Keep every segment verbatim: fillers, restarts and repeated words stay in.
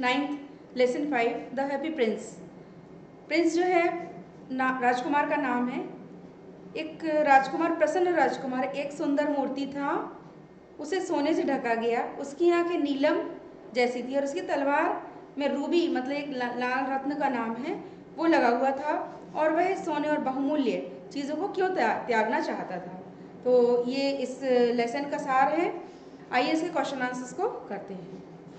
Ninth lesson five the happy prince. Prince जो है ना राजकुमार का नाम है। एक राजकुमार, प्रसन्न राजकुमार, एक सुंदर मूर्ति था, उसे सोने से ढका गया। उसकी आंखें नीलम जैसी थी और उसकी तलवार में रूबी मतलब एक ला, लाल रत्न का नाम है वो लगा हुआ था, और वह सोने और बहुमूल्य चीज़ों को क्यों त्यागना चाहता था। तो ये इस लेसन का सार है। आइए इसके क्वेश्चन आंसर्स को करते हैं।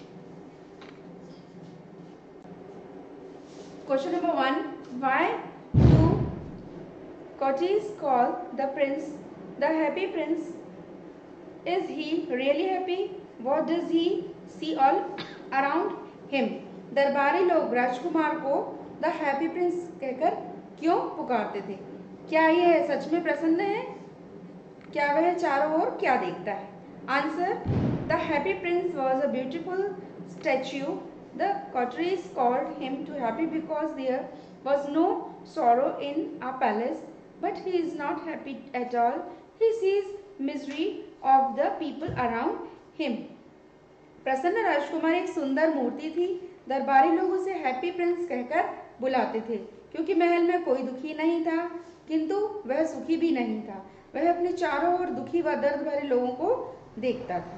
Question number one, why do courtiers call the prince the happy prince? Is he really happy? What does he see all around him? दरबारी लोग राजकुमार को द हैप्पी प्रिंस कहकर क्यों पुकारते थे? क्या यह सच में प्रसन्न है? क्या वह चारों ओर क्या देखता है? Answer, the happy prince was a beautiful statue. The courtiers called him to happy because there was no sorrow in our palace, but he is not happy at all. He sees misery of the people around him. प्रसन्न राजकुमार एक सुंदर मूर्ति थी। दरबारी लोग उसे happy Prince कहकर बुलाते थे क्योंकि महल में कोई दुखी नहीं था, किंतु वह सुखी भी नहीं था। वह अपने चारों ओर दुखी व दर्द भरे लोगों को देखता था।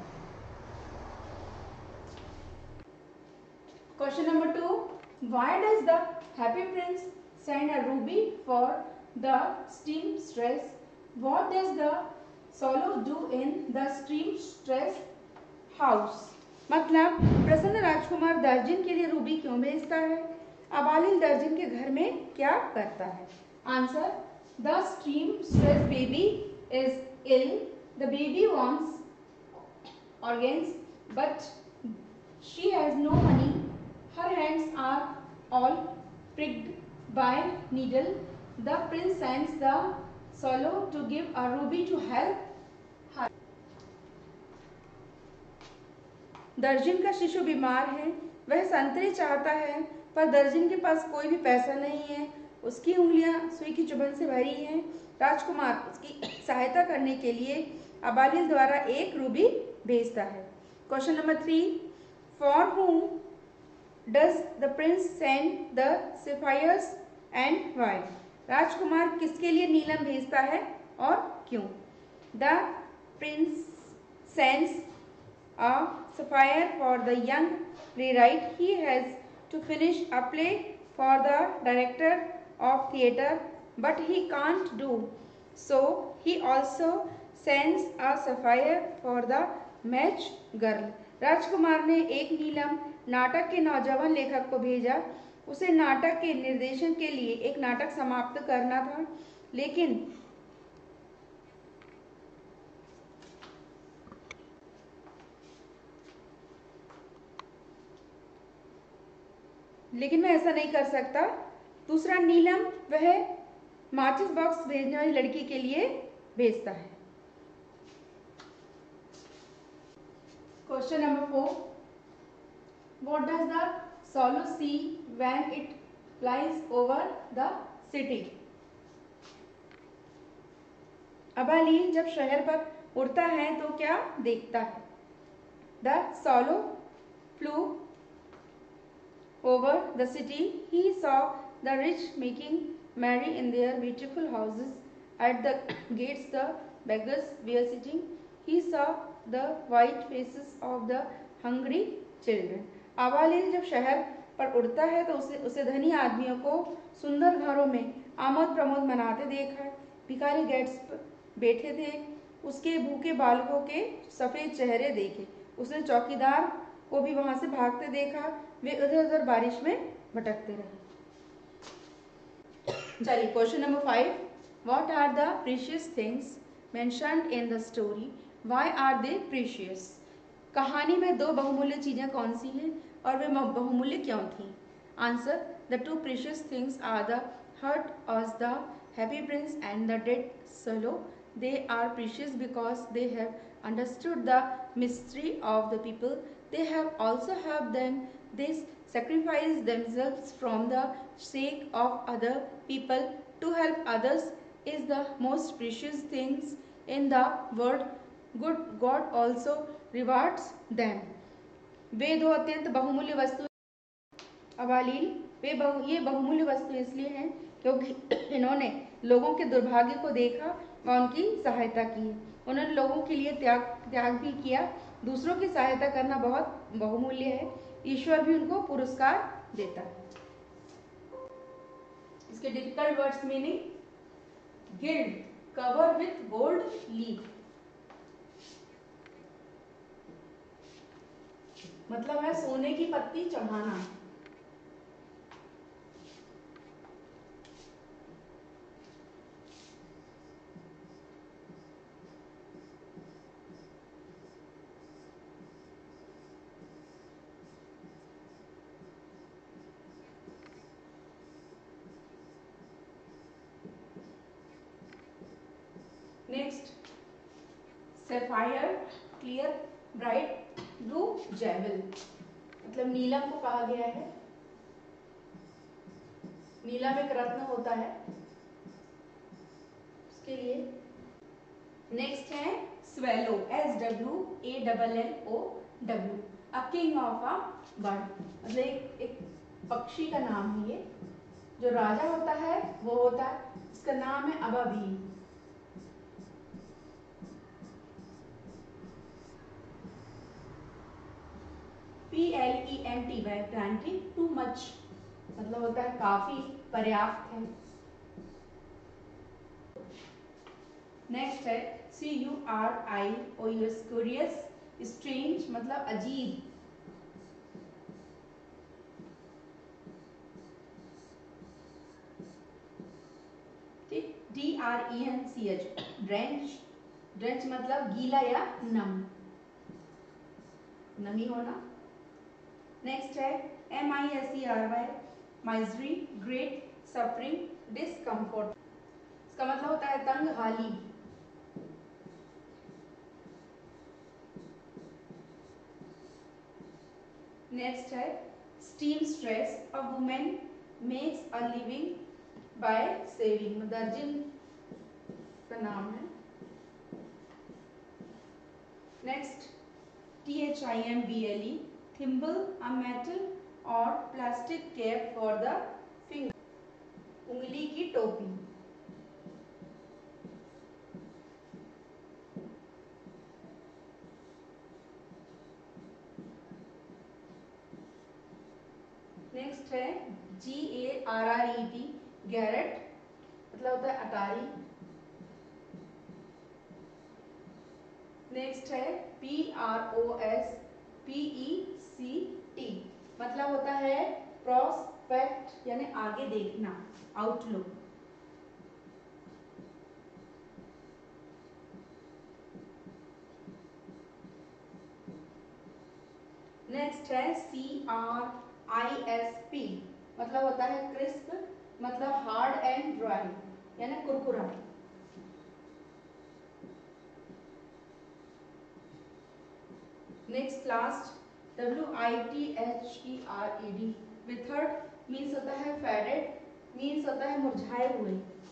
Question number two, why does the happy prince send a ruby for the seamstress? What does the swallow do in the seamstress house? मतलब प्रसन्न राजकुमार दर्जन के लिए रूबी क्यों भेजता है? अबालिल दर्जन के घर में क्या करता है? Answer, the seamstress baby is ill. The baby wants organs, but she has no money. Her hands are all pricked by needle. The prince sends the swallow to give a ruby to help her. दर्जन का शिशु बीमार है, वह संतरे चाहता है, पर दर्जन के पास कोई भी पैसा नहीं है। उसकी उंगलियां सुई की चुभन से भरी हैं। राजकुमार उसकी सहायता करने के लिए अबालिल द्वारा एक रूबी भेजता है। Question number three, for whom does the prince send the sapphires and why? राजकुमार किसके लिए नीलम भेजता है और क्यों? The prince sends a sapphire for the young playwright. He has to finish a play for the director of theatre, but he can't do so. He also sends a sapphire for the match girl. राजकुमार ने एक नीलम नाटक के नौजवान लेखक को भेजा। उसे नाटक के निर्देशन के लिए एक नाटक समाप्त करना था, लेकिन लेकिन मैं ऐसा नहीं कर सकता। दूसरा नीलम वह माचिस बॉक्स भेजने वाली लड़की के लिए भेजता है। Question number four, what does the swallow see when it flies over the city? अबालिल जब शहर पर उड़ता है तो क्या देखता है? The swallow flew over the city. He saw the rich making merry in their beautiful houses. At the gates the beggars were sitting. He saw the white faces of the hungry children. अबालिल जब शहर पर उड़ता है तो उसे उसे धनी आदमियों को सुंदर घरों में आमोद प्रमोद मनाते देखा। भिखारी गेट्स पर बैठे थे, उसके भूखे बालकों के सफेद चेहरे देखे। उसने चौकीदार को भी वहां से भागते देखा। वे इधर उधर बारिश में भटकते रहे। चलिए question number five, what are the precious things mentioned in the story? Why are they precious? कहानी में दो बहुमूल्य चीजें कौन सी हैं और वे बहुमूल्य क्यों थी? Answer, the two precious things are the heart of the happy prince and the dead swallow. They are precious because they have understood the mystery of the people. They have also helped them. They sacrifice themselves from the sake of other people. To help others is the most precious things in the world. Good God also rewards them. वे दो अत्यंत बहुमूल्य वस्तु अवालील वे बहु ये बहुमूल्य वस्तु इसलिए हैं क्योंकि इन्होंने लोगों के दुर्भाग्य को देखा व उनकी सहायता की। उन्होंने लोगों के लिए त्याग त्याग भी किया। दूसरों की सहायता करना बहुत बहुमूल्य है। ईश्वर भी उनको पुरस्कार देता है। इसके difficult words meaning, gild cover with gold leaf, मतलब है सोने की पत्ती चढ़ाना। Next, sapphire clear bright blue jewel, मतलब नीलम को कहा गया है। नीलम एक रत्न होता है उसके लिए। नेक्स्ट है swallow, S W A double L O W, a kind of a bird, मतलब एक, एक पक्षी का नाम है ये। जो राजा होता है वो होता है, इसका नाम है अबाबील। P L E N T Y, plenty, too much, मतलब होता है काफी, पर्याप्त है। नेक्स्ट है C U R I O U S, curious, strange, मतलब अजीब। ठीक, D R E N C H, drench, drench मतलब गीला या नम, नमी होना। नेक्स्ट है M I S E R Y, misery, great suffering, discomfort, इसका मतलब होता है तंग हाली। नेक्स्ट है steam stress, a women makes a living by sewing, दर्जन का नाम है। Next T H I M B L E, thimble, a metal और plastic cap for the finger, उंगली की टोपी। नेक्स्ट है G A R R E T, garret, मतलब होता है अटारी। नेक्स्ट है P R O S P E C T, मतलब होता है प्रोस्पेक्ट, यानी आगे देखना, आउटलुक। नेक्स्ट है C R I S P, मतलब होता है क्रिस्प, मतलब हार्ड एंड ड्राई, यानी कुरकुरा। Next last W I T H E R E D, withered means होता है फेडेड, मीन्स होता है मुरझाए हुए।